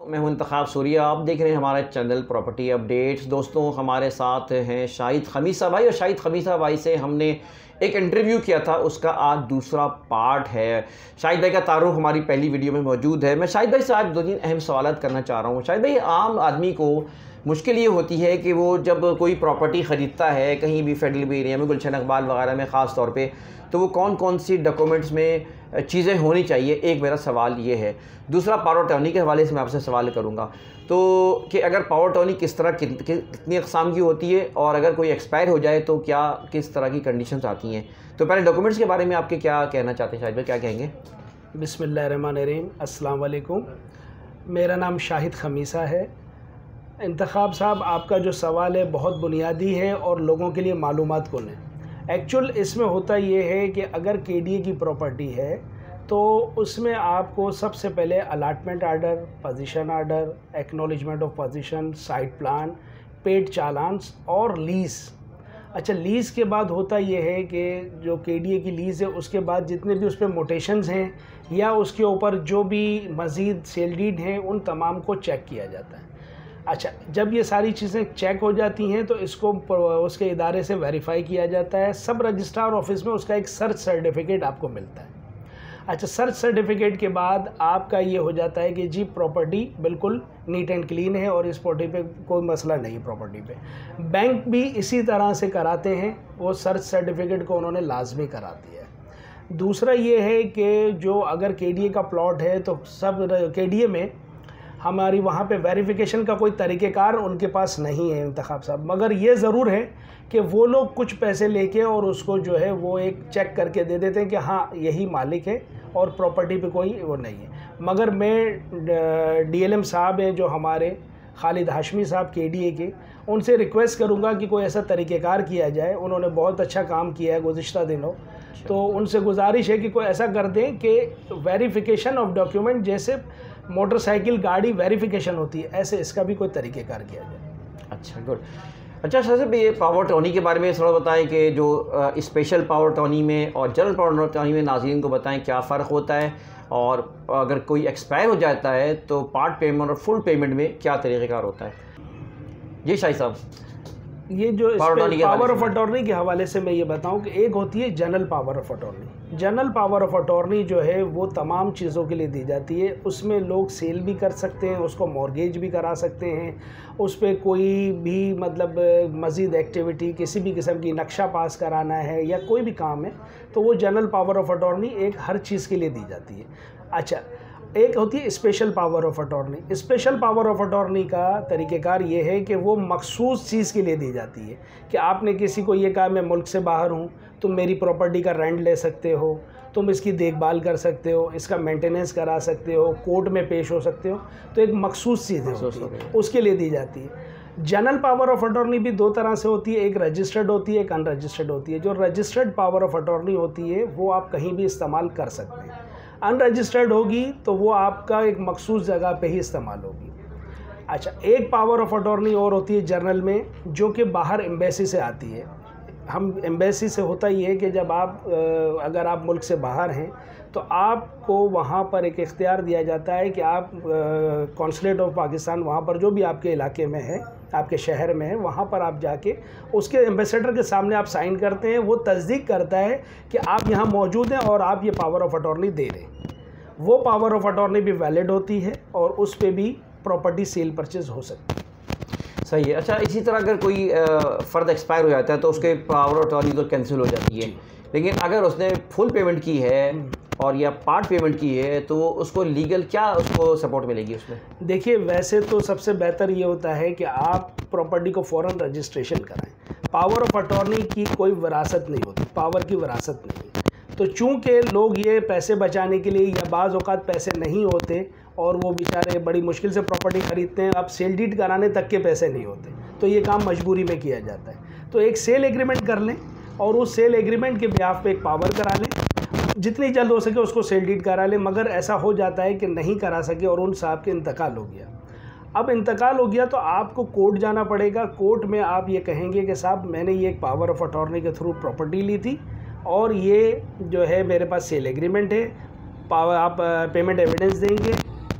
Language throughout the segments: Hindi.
मैं हूं इंतखाब सूरिया, आप देख रहे हैं हमारा चैनल प्रॉपर्टी अपडेट्स। दोस्तों, हमारे साथ हैं शाहिद खमीसा भाई, और शाहिद खमीसा भाई से हमने एक इंटरव्यू किया था, उसका आज दूसरा पार्ट है। शाहिद भाई का तारुफ हमारी पहली वीडियो में मौजूद है। मैं शाहिद भाई से आज 2-3 अहम सवाल करना चाह रहा हूँ। शाहिद भाई, आम आदमी को मुश्किल ये होती है कि वो जब कोई प्रॉपर्टी ख़रीदता है कहीं भी फेडरल एरिया में, गुलशन इकबाल वगैरह में ख़ास तौर पे, तो वो कौन कौन सी डॉक्यूमेंट्स में चीज़ें होनी चाहिए, एक मेरा सवाल ये है। दूसरा, पावर टर्नी के हवाले से मैं आपसे सवाल करूँगा तो कि अगर पावर टर्नी किस तरह कितनी अक़साम की होती है, और अगर कोई एक्सपायर हो जाए तो क्या किस तरह की कंडीशंस आती हैं। तो पहले डॉक्यूमेंट्स के बारे में आपके क्या कहना चाहते हैं शाहिद भाई, क्या कहेंगे? बिस्मिल्लाहिर्रहमानिर्रहीम, अस्सलाम वालेकुम। मेरा नाम शाहिद खमीसा है। इंतखाब साहब, आपका जो सवाल है बहुत बुनियादी है और लोगों के लिए मालूमात कौन है। एक्चुअल इसमें होता ये है कि अगर केडीए की प्रॉपर्टी है तो उसमें आपको सबसे पहले allotment order, position order, acknowledgement of position, site plan, paid challans और लीज़। अच्छा, लीज़ के बाद होता ये है कि जो केडीए की लीज़ है उसके बाद जितने भी उस पर मोटेशंस हैं या उसके ऊपर जो भी मज़ीद सेल डीड हैं उन तमाम को चेक किया जाता है। अच्छा, जब ये सारी चीज़ें चेक हो जाती हैं तो इसको उसके इदारे से वेरीफाई किया जाता है। सब रजिस्ट्रार ऑफिस में उसका एक सर्च सर्टिफिकेट आपको मिलता है। अच्छा, सर्च सर्टिफिकेट के बाद आपका ये हो जाता है कि जी प्रॉपर्टी बिल्कुल नीट एंड क्लीन है और इस प्रॉपर्टी पे कोई मसला नहीं है। प्रॉपर्टी पे बैंक भी इसी तरह से कराते हैं, वो सर्च सर्टिफिकेट को उन्होंने लाजमी करा दिया है। दूसरा ये है कि जो अगर केडीए का प्लॉट है तो सब केडीए में हमारी वहाँ पे वेरिफिकेशन का कोई तरीक़ेकार उनके पास नहीं है इंतखाब साहब, मगर ये ज़रूर है कि वो लोग कुछ पैसे लेके और उसको जो है वो एक चेक करके दे देते हैं कि हाँ यही मालिक है और प्रॉपर्टी पे कोई वो नहीं है। मगर मैं डीएलएम साहब हैं जो हमारे खालिद हाशमी साहब केडीए के, उनसे रिक्वेस्ट करूँगा कि कोई ऐसा तरीक़ेकार किया जाए। उन्होंने बहुत अच्छा काम किया है गुज़िश्ता दिनों, तो उनसे गुजारिश है कि कोई ऐसा कर दें कि वेरिफिकेशन ऑफ डॉक्यूमेंट, जैसे मोटरसाइकिल गाड़ी वेरिफिकेशन होती है, ऐसे इसका भी कोई तरीक़ेकार किया जाए। अच्छा, गुड। अच्छा साहब, ये पावर टर्नी के बारे में थोड़ा बताएं कि जो स्पेशल पावर टर्नी में और जनरल पावर टर्नी में नाज़रीन को बताएं क्या फ़र्क होता है, और अगर कोई एक्सपायर हो जाता है तो पार्ट पेमेंट और फुल पेमेंट में क्या तरीक़ेकार होता है। जी शाहिद साहब, ये जो पावर ऑफ अटॉर्नी के हवाले से मैं ये बताऊं कि एक होती है general power of attorney. General power of attorney जो है वो तमाम चीज़ों के लिए दी जाती है। उसमें लोग सेल भी कर सकते हैं, उसको मॉर्गेज भी करा सकते हैं, उस पर कोई भी मतलब मज़ीद एक्टिविटी, किसी भी किस्म की नक्शा पास कराना है या कोई भी काम है तो वो जनरल पावर ऑफ अटॉर्नी एक हर चीज़ के लिए दी जाती है। अच्छा, एक होती है special power of attorney. Special power of attorney का तरीक़ेकार ये है कि वो मखसूस चीज़ के लिए दी जाती है कि आपने किसी को ये कहा मैं मुल्क से बाहर हूँ, तुम मेरी प्रॉपर्टी का रेंट ले सकते हो, तुम इसकी देखभाल कर सकते हो, इसका मेंटेनेंस करा सकते हो, कोर्ट में पेश हो सकते हो, तो एक मखसूस चीज़ है उसके लिए दी जाती है। जनरल पावर ऑफ अटॉर्नी भी दो तरह से होती है, एक रजिस्टर्ड होती है, एक अनरजिस्टर्ड होती है। जो रजिस्टर्ड पावर ऑफ अटॉर्नी होती है वो आप कहीं भी इस्तेमाल कर सकते हैं। अनरजिस्टर्ड होगी तो वो आपका एक मखसूस जगह पे ही इस्तेमाल होगी। अच्छा, एक पावर ऑफ अटॉर्नी और होती है जनरल में, जो कि बाहर एम्बेसी से आती है। हम एम्बेसी से होता ही है कि जब आप अगर आप मुल्क से बाहर हैं तो आपको वहाँ पर एक इख्तियार दिया जाता है कि आप कॉन्सुलेट ऑफ पाकिस्तान, वहाँ पर जो भी आपके इलाके में है, आपके शहर में है, वहाँ पर आप जाके उसके एम्बेसडर के सामने आप साइन करते हैं। वो तस्दीक करता है कि आप यहाँ मौजूद हैं और आप ये पावर ऑफ अटॉर्नी दे रहे हैं। वो पावर ऑफ अटॉर्नी भी वैलिड होती है और उस पर भी प्रॉपर्टी सेल परचेज हो सकती है। सही है। अच्छा, इसी तरह अगर कोई फ़र्द एक्सपायर हो जाता है तो उसके पावर ऑफ अटॉर्नी तो कैंसिल हो जाती है, लेकिन अगर उसने फुल पेमेंट की है और या पार्ट पेमेंट की है तो उसको लीगल क्या उसको सपोर्ट मिलेगी उसमें? देखिए, वैसे तो सबसे बेहतर ये होता है कि आप प्रॉपर्टी को फ़ौरन रजिस्ट्रेशन कराएं। पावर ऑफ अटॉर्नी की कोई विरासत नहीं होती, पावर की विरासत नहीं। तो चूँकि लोग ये पैसे बचाने के लिए, या बाज़ औक़ात पैसे नहीं होते और वो बेचारे बड़ी मुश्किल से प्रॉपर्टी ख़रीदते हैं, अब सेल डीड कराने तक के पैसे नहीं होते, तो ये काम मजबूरी में किया जाता है। तो एक सेल एग्रीमेंट कर लें और उस सेल एग्रीमेंट के ब्याफ पे एक पावर करा लें, जितनी जल्द हो सके उसको सेल डीड करा लें। मगर ऐसा हो जाता है कि नहीं करा सके और उन साहब के इंतकाल हो गया। अब इंतकाल हो गया तो आपको कोर्ट जाना पड़ेगा। कोर्ट में आप ये कहेंगे कि साहब मैंने ये एक पावर ऑफ अटॉर्नी के थ्रू प्रॉपर्टी ली थी और ये जो है मेरे पास सेल एग्रीमेंट है, आप पेमेंट एविडेंस देंगे,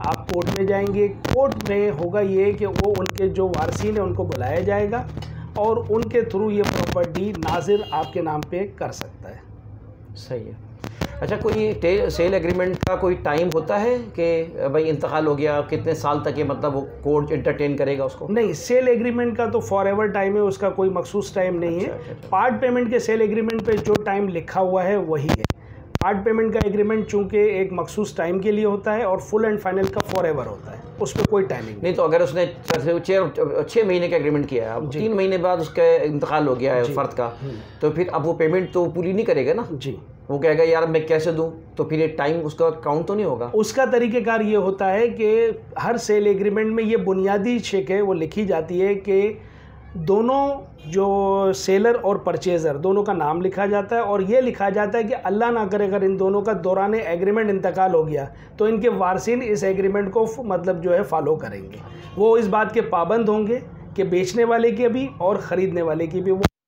आप कोर्ट में जाएंगे, कोर्ट में होगा ये कि वो उनके जो वारसीन है उनको बुलाया जाएगा और उनके थ्रू ये प्रॉपर्टी नाजिर आपके नाम पे कर सकता है। सही है। अच्छा, कोई सेल एग्रीमेंट का कोई टाइम होता है कि भाई इंतकाल हो गया कितने साल तक ये मतलब वो कोर्ट एंटरटेन करेगा उसको? नहीं, सेल एग्रीमेंट का तो फॉर एवर टाइम है, उसका कोई मखसूस टाइम नहीं है। पार्ट पेमेंट के सेल एग्रीमेंट पे जो टाइम लिखा हुआ है वही है। पार्ट पेमेंट का एग्रीमेंट चूंकि एक मखसूस टाइम के लिए होता है और फुल एंड फाइनल का फॉर एवर होता है, उस पर कोई टाइमिंग नहीं। तो अगर उसने 6 महीने का एग्रीमेंट किया है, अब 3 महीने बाद उसका इंतकाल हो गया है फ़र्द का, तो फिर अब वो पेमेंट तो पूरी नहीं करेगा ना जी। वो कहेगा यार मैं कैसे दूं, तो फिर ये टाइम उसका काउंट तो नहीं होगा। उसका तरीक़ेकार ये होता है कि हर सेल एग्रीमेंट में ये बुनियादी शेक है वो लिखी जाती है कि दोनों जो सेलर और परचेज़र दोनों का नाम लिखा जाता है और ये लिखा जाता है कि अल्लाह ना करे अगर इन दोनों का दौरान एग्रीमेंट इंतकाल हो गया तो इनके वारसीन इस एग्रीमेंट को मतलब जो है फॉलो करेंगे। वो इस बात के पाबंद होंगे कि बेचने वाले की भी और ख़रीदने वाले की भी वो